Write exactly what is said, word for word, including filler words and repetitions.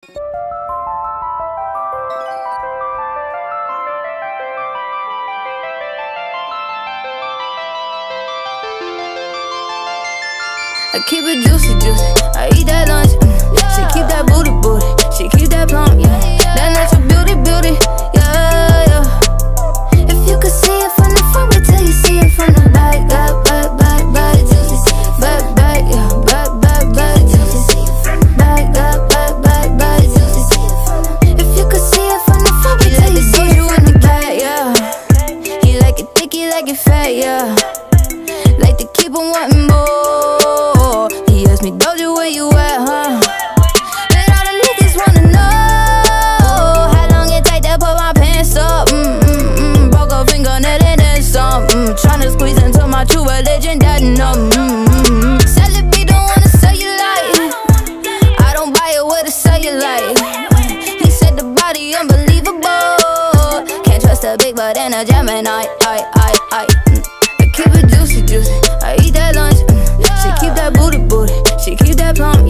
I keep it juicy, juicy. I eat that lunch. Mm. She keep that booty, booty. She keep that plump, yeah. That natural beauty, beauty, yeah, yeah. If you could see it from the front, wait till you see it from the back. Back, back, back, back, juicy. Back, back, yeah. Back, back, back, juicy. Back, back, back, back, back, juicy. If you could see it from the front, wait till you see it from the back, yeah. He like it thick, he like it fat, yeah. Like to keep on wanting more. He asked me, Doja, where you at, huh? And all the niggas wanna know how long it take to put my pants up. Mm-mm-mm. Broke a fingernail and then some. Mm. Tryna squeeze into my true religion, that no. Mm-mm-mm. Celebrity don't wanna sell you like. I don't buy it with a cellulite. He said the body unbelievable. Can't trust a big butt and a Gemini. I, I, I. Keep it juicy, juicy. I eat that lunch. Mm. She keep that booty, booty. She keep that plump.